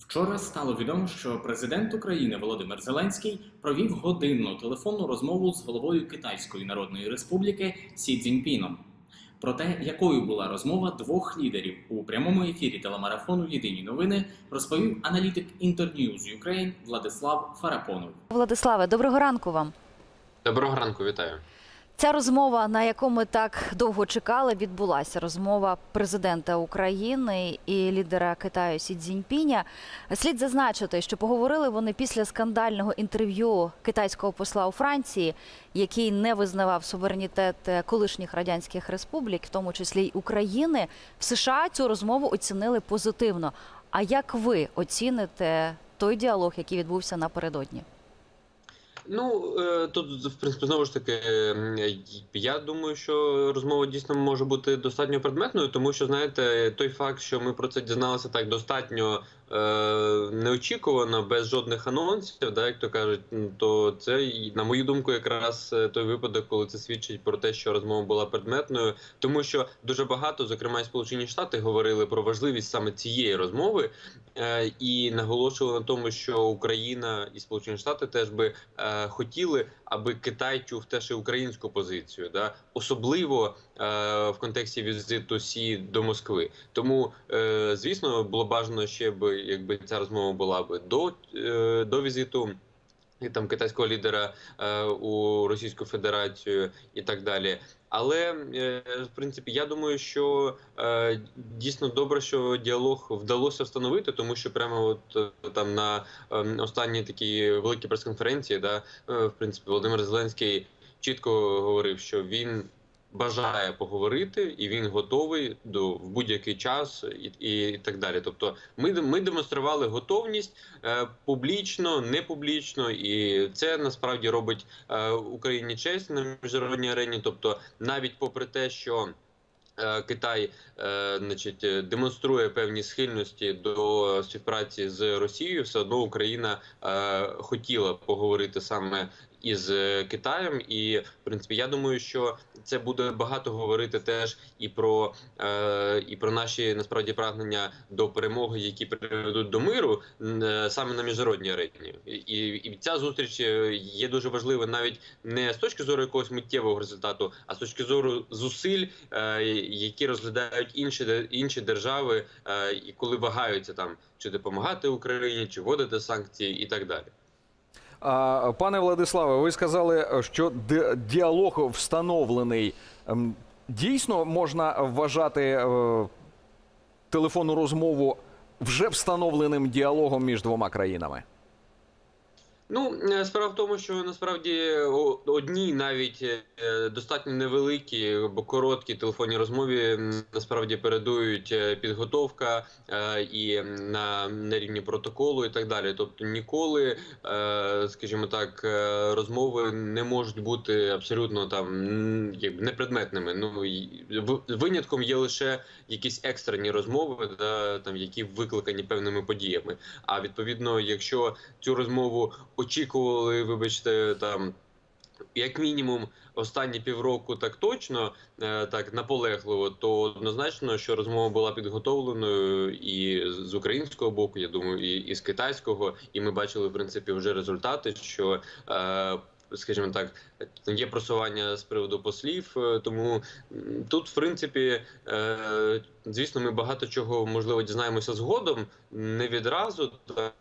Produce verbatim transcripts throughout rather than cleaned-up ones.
Вчора стало відомо, що президент України Володимир Зеленський провів годинну телефонну розмову з головою Китайської Народної Республіки Сі Цзіньпіном. Про те, якою була розмова двох лідерів у прямому ефірі телемарафону «Єдині новини», розповів аналітик Internews Ukraine Владислав Фарапонов. Владиславе, доброго ранку вам. Доброго ранку, вітаю. Ця розмова, на яку ми так довго чекали, відбулася. Розмова президента України і лідера Китаю Сі Цзіньпіня. Слід зазначити, що поговорили вони після скандального інтерв'ю китайського посла у Франції, який не визнавав суверенітет колишніх радянських республік, в тому числі й України. В США цю розмову оцінили позитивно. А як ви оціните той діалог, який відбувся напередодні? Ну, тут, в принципі, знову ж таки, я думаю, що розмова дійсно може бути достатньо предметною, тому що, знаєте, той факт, що ми про це дізналися так достатньо неочікувано, без жодних анонсів, да, як то кажуть, то це, на мою думку, якраз той випадок, коли це свідчить про те, що розмова була предметною, тому що дуже багато, зокрема і Сполучені Штати, говорили про важливість саме цієї розмови і наголошували на тому, що Україна і Сполучені Штати теж би хотіли, аби Китай чув теж і українську позицію, да, особливо в контексті візиту Сі до Москви. Тому, звісно, було бажано ще б, якби ця розмова була б до, до візиту і там китайського лідера е, у Російську Федерацію і так далі. Але, е, в принципі, я думаю, що е, дійсно добре, що діалог вдалося встановити, тому що прямо от е, там на е, останній такій великій прес-конференції, да, е, в принципі, Володимир Зеленський чітко говорив, що він бажає поговорити і він готовий до в будь-який час і, і, і так далі. Тобто ми, ми демонстрували готовність е, публічно, не публічно, і це насправді робить е, Україні честь на міжнародній арені. Тобто навіть попри те, що Китай е, значить, демонструє певні схильності до співпраці з Росією, все одно Україна е, хотіла поговорити саме із Китаєм. І, в принципі, я думаю, що це буде багато говорити теж і про, е, і про наші, насправді, прагнення до перемоги, які приведуть до миру е, саме на міжнародній арені. І, і ця зустріч є дуже важливою навіть не з точки зору якогось миттєвого результату, а з точки зору зусиль, е, які розглядають інші, інші держави, е, і коли вагаються там, чи допомагати Україні, чи вводити санкції і так далі. Пане Владиславе, ви сказали, що діалог встановлений. Дійсно можна вважати телефонну розмову вже встановленим діалогом між двома країнами? Ну, справа в тому, що насправді одній навіть достатньо невеликі або короткі телефонні розмові насправді передують підготовка і на, на рівні протоколу і так далі. Тобто ніколи, скажімо так, розмови не можуть бути абсолютно там непредметними. Ну, винятком є лише якісь екстрені розмови, да, там, які викликані певними подіями. А відповідно, якщо цю розмову очікували, вибачте, там, як мінімум, останні півроку так точно, так наполегливо, то однозначно, що розмова була підготовленою і з українського боку, я думаю, і, і з китайського, і ми бачили, в принципі, вже результати, що, скажімо так, є просування з приводу послів, тому тут, в принципі, звісно, ми багато чого, можливо, дізнаємося згодом, не відразу,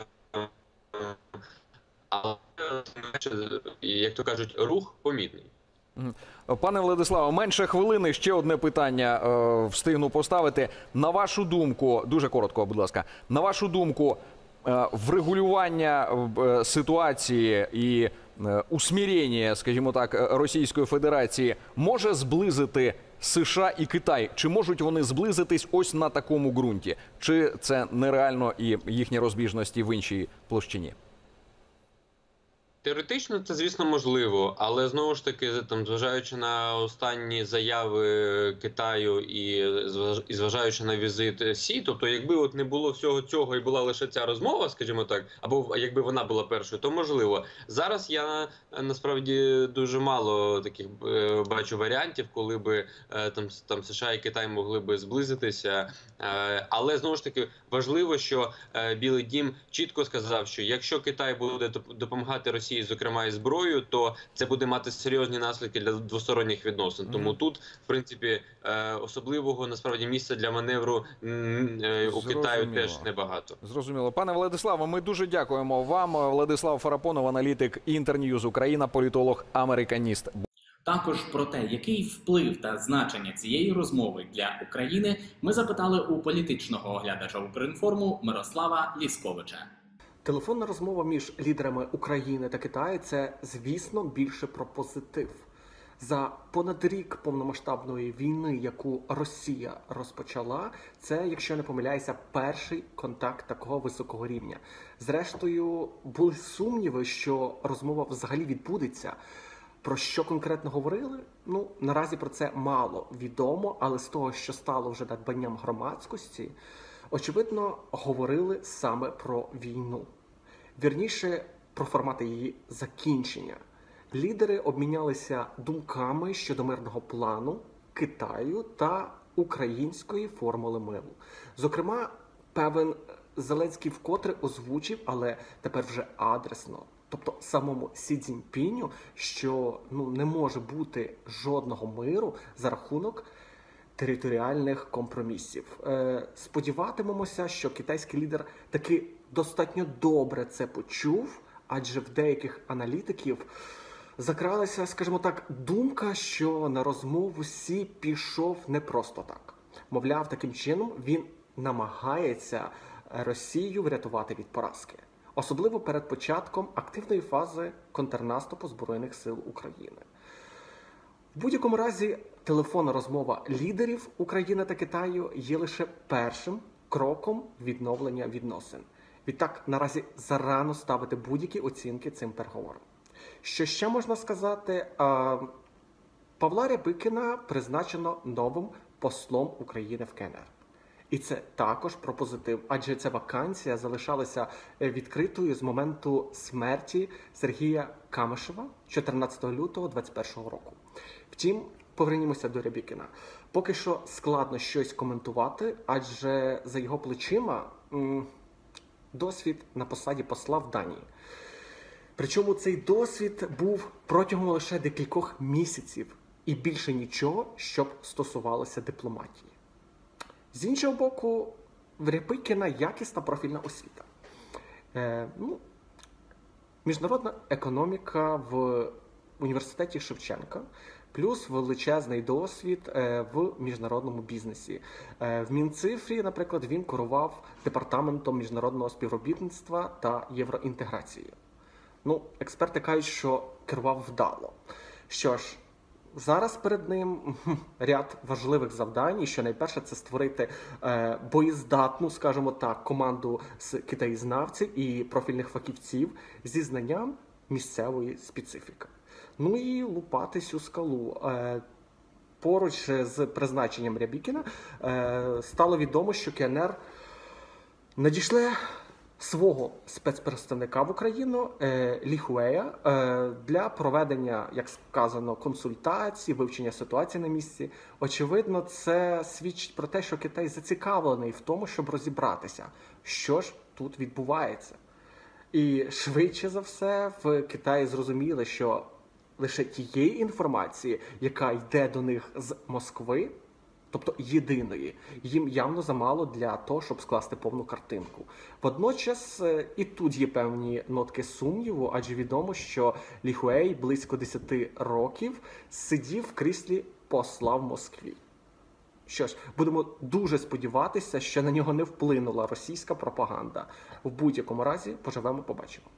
але, як то кажуть, рух помітний. Пане Владиславе, менше хвилини, ще одне питання е, встигну поставити. На вашу думку, дуже коротко, будь ласка, на вашу думку, е, врегулювання е, ситуації і е, усмирення, скажімо так, Російської Федерації може зблизити США і Китай? Чи можуть вони зблизитись ось на такому ґрунті? Чи це нереально і їхні розбіжності в іншій площині? Теоретично це, звісно, можливо, але знову ж таки, там, зважаючи на останні заяви Китаю і зваж- і зважаючи на візит Сі, тобто, якби от не було всього цього і була лише ця розмова, скажімо так, або якби вона була першою, то можливо. Зараз я е, насправді дуже мало таких е, бачу варіантів, коли би е, там, с- там США і Китай могли би зблизитися. Е, Але знову ж таки важливо, що е, Білий Дім чітко сказав, що якщо Китай буде доп- допомагати Росії, зокрема і зброєю, то це буде мати серйозні наслідки для двосторонніх відносин. Мгм. Тому тут, в принципі, е, особливого насправді місця для маневру м, е, у Китаю Зрозуміло. теж небагато. Зрозуміло. Пане Владиславе, ми дуже дякуємо вам. Владислав Фарапонов, аналітик Інтерньюз Україна, політолог, американіст. Також про те, який вплив та значення цієї розмови для України, ми запитали у політичного оглядача Укрінформу Мирослава Лісковича. Телефонна розмова між лідерами України та Китаю – це, звісно, більше про позитив. За понад рік повномасштабної війни, яку Росія розпочала, це, якщо я не помиляюся, перший контакт такого високого рівня. Зрештою, були сумніви, що розмова взагалі відбудеться. Про що конкретно говорили? Ну, наразі про це мало відомо, але з того, що стало вже надбанням громадськості, очевидно, говорили саме про війну. Вірніше, про формати її закінчення. Лідери обмінялися думками щодо мирного плану Китаю та української формули миру. Зокрема, певен Зеленський вкотре озвучив, але тепер вже адресно, тобто самому Сі Цзіньпіню, що ну, не може бути жодного миру за рахунок територіальних компромісів. Е, сподіватимемося, що китайський лідер таки достатньо добре це почув, адже в деяких аналітиків закралася, скажімо так, думка, що на розмову Сі пішов не просто так. Мовляв, таким чином він намагається Росію врятувати від поразки. Особливо перед початком активної фази контрнаступу Збройних сил України. В будь-якому разі, телефонна розмова лідерів України та Китаю є лише першим кроком відновлення відносин. Відтак, наразі зарано ставити будь-які оцінки цим переговорам. Що ще можна сказати? Павла Рябикіна призначено новим послом України в Ке Ен Ер. І це також про позитив, адже ця вакансія залишалася відкритою з моменту смерті Сергія Камишева чотирнадцятого лютого двадцять першого року. Втім, повернімося до Рябікіна. Поки що складно щось коментувати, адже за його плечима м, досвід на посаді посла в Данії. Причому цей досвід був протягом лише декількох місяців і більше нічого, щоб стосувалося дипломатії. З іншого боку, в Рябикіна якісна профільна освіта. Е, ну, міжнародна економіка в університеті Шевченка, плюс величезний досвід е, в міжнародному бізнесі. Е, в Мінцифрі, наприклад, він керував департаментом міжнародного співробітництва та євроінтеграції. Ну, експерти кажуть, що керував вдало. Що ж, зараз перед ним ряд важливих завдань, і що найперше це створити е, боєздатну, скажімо так, команду з китаєзнавців і профільних фахівців зі знанням місцевої специфіки. Ну і лупати цю скалу. Е, поруч з призначенням Рябікіна е, стало відомо, що Ке Ен Ер надійшле свого спецпредставника в Україну е, Лі Хуея е, для проведення, як сказано, консультацій, вивчення ситуації на місці. Очевидно, це свідчить про те, що Китай зацікавлений в тому, щоб розібратися, що ж тут відбувається. І швидше за все в Китаї зрозуміли, що лише тієї інформації, яка йде до них з Москви, тобто єдиної, їм явно замало для того, щоб скласти повну картинку. Водночас і тут є певні нотки сумніву, адже відомо, що Лі Хуей близько десяти років сидів в кріслі посла в Москві. Що ж, будемо дуже сподіватися, що на нього не вплинула російська пропаганда. В будь-якому разі, поживемо, побачимо.